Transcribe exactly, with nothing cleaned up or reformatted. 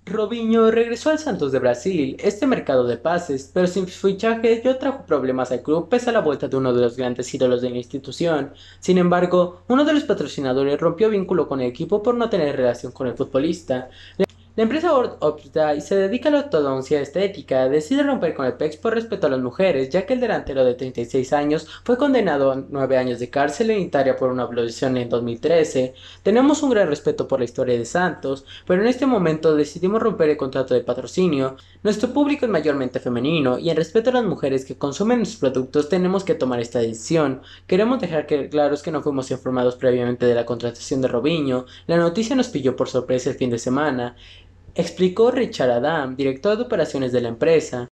Robinho regresó al Santos de Brasil, este mercado de pases, pero sin fichaje yo trajo problemas al club pese a la vuelta de uno de los grandes ídolos de la institución. Sin embargo, uno de los patrocinadores rompió vínculo con el equipo por no tener relación con el futbolista. La empresa Or- Opta se dedica a la ortodoncia estética, decide romper con el P E X por respeto a las mujeres, ya que el delantero de treinta y seis años fue condenado a nueve años de cárcel en Italia por una violación en dos mil trece. Tenemos un gran respeto por la historia de Santos, pero en este momento decidimos romper el contrato de patrocinio. Nuestro público es mayormente femenino y en respeto a las mujeres que consumen nuestros productos tenemos que tomar esta decisión. Queremos dejar que claro que no fuimos informados previamente de la contratación de Robinho, la noticia nos pilló por sorpresa el fin de semana. Explicó Richard Adam, director de operaciones de la empresa.